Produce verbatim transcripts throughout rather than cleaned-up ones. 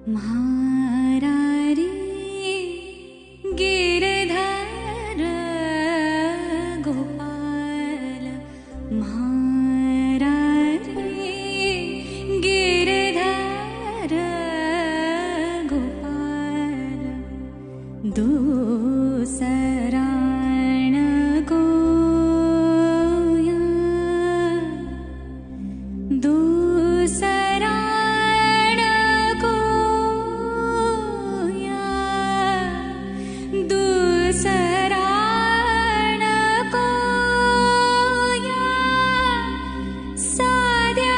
म्हारारी गिरधर गोपाल, म्हारारी गिरधर गोपाल, दूसरा न कोया, दूसरा न कोया, दूसरा न कोया, साध्या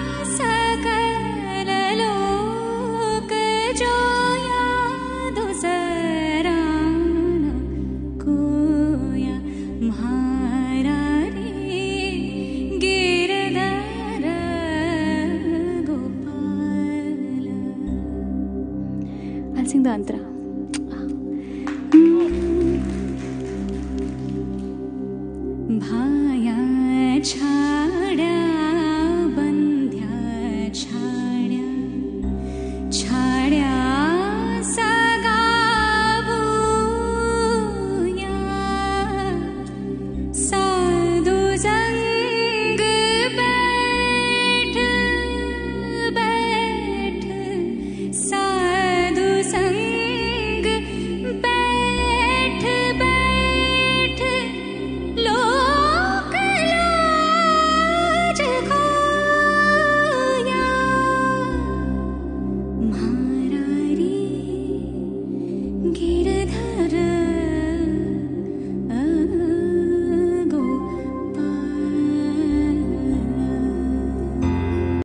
सकल लोक जोया, दूसरा न कोया, म्हारारी Girdhar Gopal. I'll sing the antara.